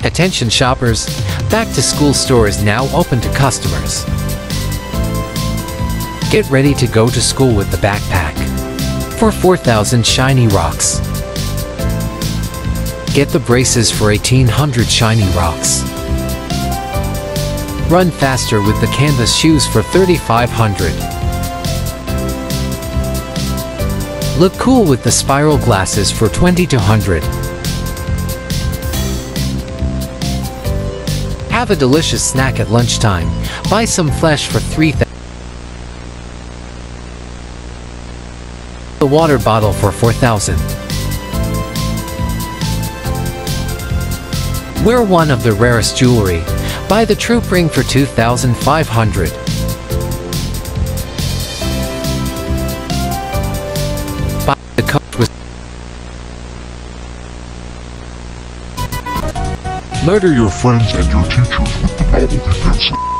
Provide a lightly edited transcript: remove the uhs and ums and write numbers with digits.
Attention shoppers, back-to-school store is now open to customers. Get ready to go to school with the backpack. For 4,000 shiny rocks. Get the braces for 1,800 shiny rocks. Run faster with the canvas shoes for 3,500. Look cool with the spiral glasses for 2,200. Have a delicious snack at lunchtime. Buy some flesh for 3,000. The water bottle for 4,000. Wear one of the rarest jewelry. Buy the troop ring for 2,500. Buy the coat with. Murder your friends and your teachers with the novelty pencil.